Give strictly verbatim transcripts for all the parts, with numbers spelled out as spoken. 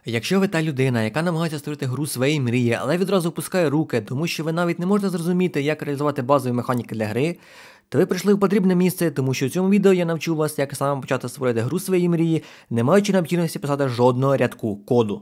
Якщо ви та людина, яка намагається створити гру своєї мрії, але відразу опускає руки, тому що ви навіть не можете зрозуміти, як реалізувати базові механіки для гри, то ви прийшли в потрібне місце, тому що у цьому відео я навчу вас, як саме почати створити гру своєї мрії, не маючи необхідності писати жодного рядку коду.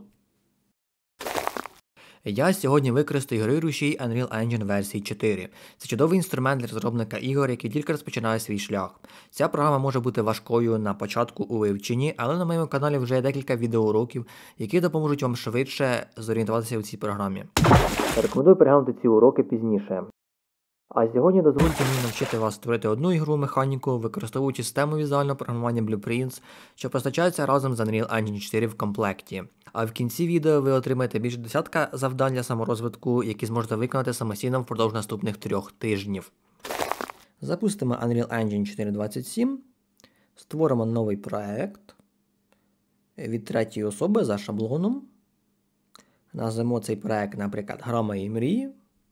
Я сьогодні використаю ігровий Unreal Engine версії чотири. Це чудовий інструмент для розробника ігор, який тільки розпочинає свій шлях. Ця програма може бути важкою на початку у вивченні, але на моєму каналі вже є декілька відеоуроків, які допоможуть вам швидше зорієнтуватися у цій програмі. Рекомендую переглянути ці уроки пізніше. А сьогодні дозвольте мені навчити вас створити одну ігрову механіку, використовуючи систему візуального програмування Blueprints, що постачається разом з Unreal Engine чотири в комплекті. А в кінці відео ви отримаєте більше десятка завдань для саморозвитку, які зможете виконати самостійно впродовж наступних трьох тижнів. Запустимо Unreal Engine чотири двадцять сім, створимо новий проект від третьої особи за шаблоном. Назвемо цей проект, наприклад, Гра моєї мрії.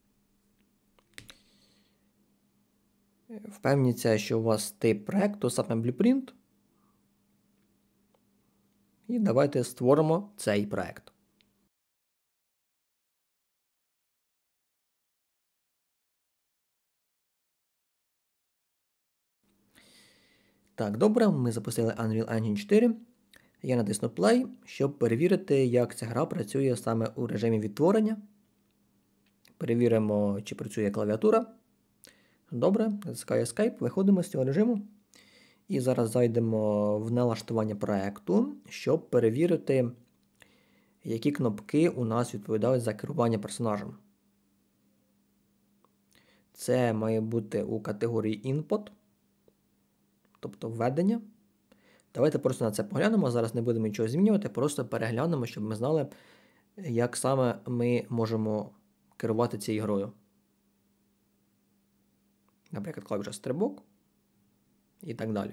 Впевніться, що у вас тип проекту саме Blueprint. І давайте створимо цей проект. Так, добре, ми запустили Unreal Engine чотири. Я натисну Play, щоб перевірити, як ця гра працює саме у режимі відтворення. Перевіримо, чи працює клавіатура. Добре, натискаю Escape, виходимо з цього режиму. І зараз зайдемо в налаштування проекту, щоб перевірити, які кнопки у нас відповідають за керування персонажем. Це має бути у категорії Input, тобто введення. Давайте просто на це поглянемо, зараз не будемо нічого змінювати, просто переглянемо, щоб ми знали, як саме ми можемо керувати цією грою. Наприклад, клавіша стрибок і так далі.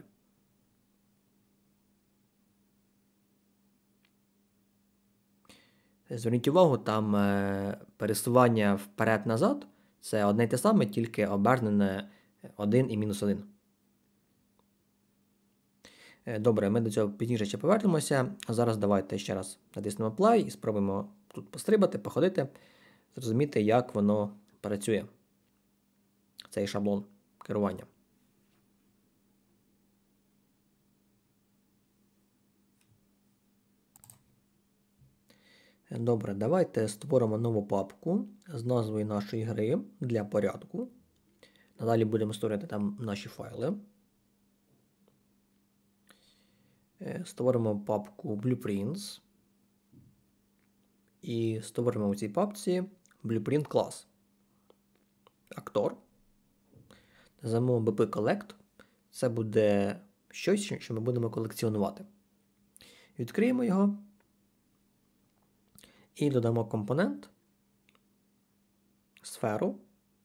Зверніть увагу, там е, пересування вперед-назад – це одне й те саме, тільки обернене один і мінус один. Е, добре, ми до цього пізніше ще повернемося. А зараз давайте ще раз натиснемо Play і спробуємо тут пострибати, походити, зрозуміти, як воно працює, цей шаблон керування. Добре, давайте створимо нову папку з назвою нашої гри для порядку. Надалі будемо створити там наші файли. Створимо папку Blueprints. І створимо у цій папці Blueprint клас. Актор. Назвемо бі пі Collect. Це буде щось, що ми будемо колекціонувати. Відкриємо його. І додамо компонент, сферу.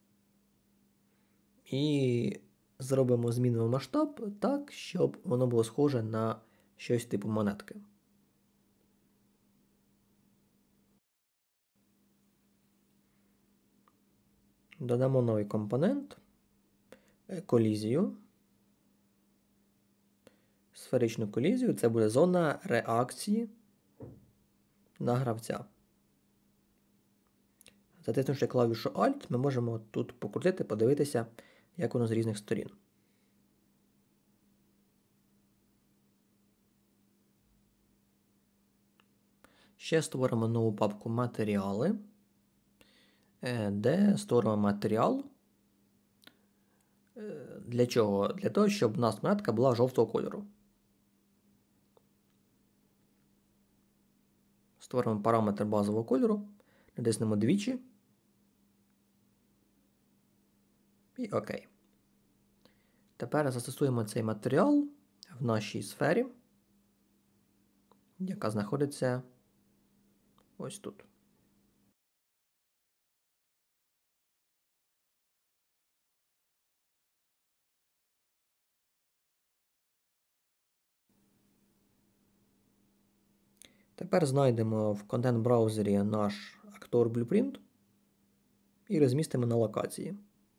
І зробимо змінимо масштаб так, щоб воно було схоже на щось типу монетки. Додамо новий компонент, колізію. Сферичну колізію. Це буде зона реакції на гравця. Затиснувши клавішу Alt, ми можемо тут покрутити, подивитися, як воно з різних сторін. Ще створимо нову папку «Матеріали», де створимо матеріал. Для чого? Для того, щоб у нас монетка була жовтого кольору. Створимо параметр базового кольору, натиснемо двічі. І ОК. Тепер застосуємо цей матеріал в нашій сфері, яка знаходиться ось тут. Тепер знайдемо в контент-браузері наш актор Blueprint і розмістимо на локації.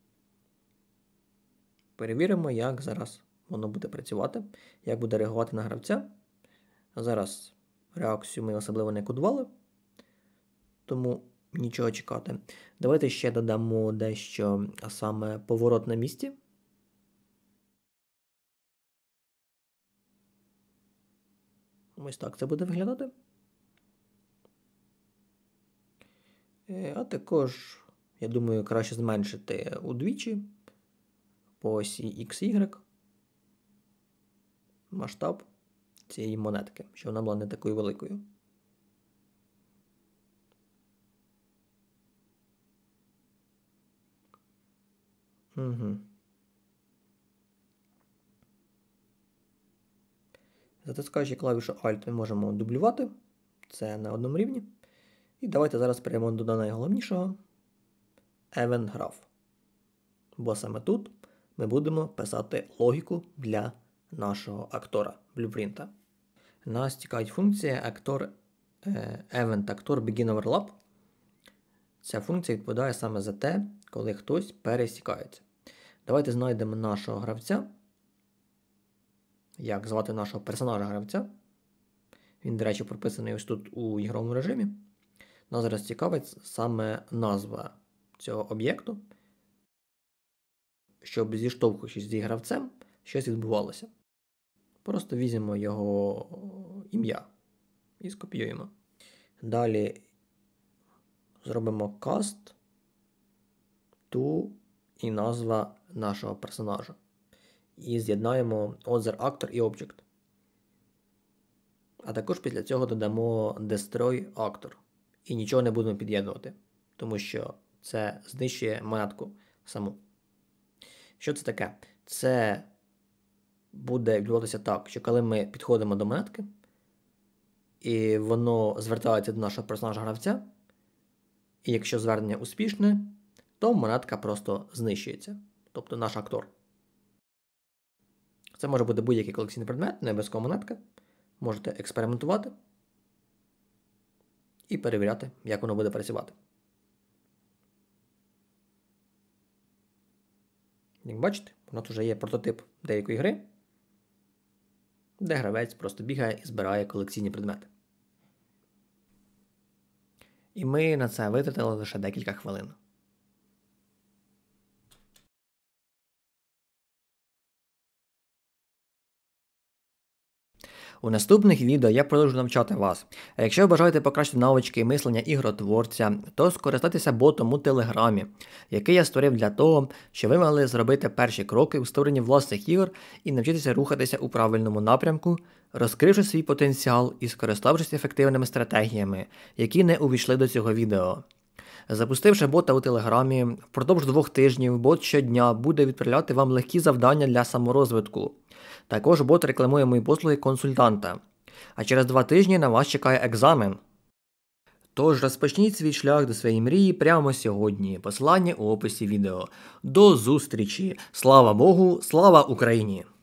Перевіримо, як зараз воно буде працювати, як буде реагувати на гравця. Зараз реакцію ми особливо не кодували, тому нічого чекати. Давайте ще додамо дещо, а саме поворот на місці. Ось так це буде виглядати. А також, я думаю, краще зменшити удвічі по осі ікс ігрек масштаб цієї монетки, щоб вона була не такою великою. Угу. Затискаючи клавішу Alt, ми можемо дублювати. Це на одному рівні. І давайте зараз перейдемо до найголовнішого – Event Graph. Бо саме тут ми будемо писати логіку для нашого актора, блюпринта. Нас цікавить функція actor, Event Actor Begin Overlap. Ця функція відповідає саме за те, коли хтось пересікається. Давайте знайдемо нашого гравця. Як звати нашого персонажа-гравця. Він, до речі, прописаний ось тут у ігровому режимі. Нас зараз цікавить саме назва цього об'єкту, щоб, зіштовхуючись зі гравцем, щось відбувалося. Просто візьмемо його ім'я і скопіюємо. Далі зробимо cast to і назва нашого персонажа. І з'єднаємо other actor і object. А також після цього додамо destroy actor. І нічого не будемо під'єднувати, тому що це знищує монетку саму. Що це таке? Це буде відбуватися так, що коли ми підходимо до монетки, і воно звертається до нашого персонажа-гравця, і якщо звернення успішне, то монетка просто знищується. Тобто наш актор. Це може бути будь-який колекційний предмет, не обов'язково монетка. Можете експериментувати і перевіряти, як воно буде працювати. Як бачите, у нас вже є прототип деякої гри, де гравець просто бігає і збирає колекційні предмети. І ми на це витратили лише декілька хвилин. У наступних відео я продовжу навчати вас. А якщо ви бажаєте покращити навички і мислення ігротворця, то скористайтеся ботом у Телеграмі, який я створив для того, щоб ви могли зробити перші кроки у створенні власних ігор і навчитися рухатися у правильному напрямку, розкривши свій потенціал і скориставшись ефективними стратегіями, які не увійшли до цього відео. Запустивши бота у Телеграмі, впродовж двох тижнів бот щодня буде відправляти вам легкі завдання для саморозвитку. Також бот рекламує мої послуги консультанта. А через два тижні на вас чекає екзамен. Тож розпочніть свій шлях до своєї мрії прямо сьогодні. Посилання у описі відео. До зустрічі! Слава Богу! Слава Україні!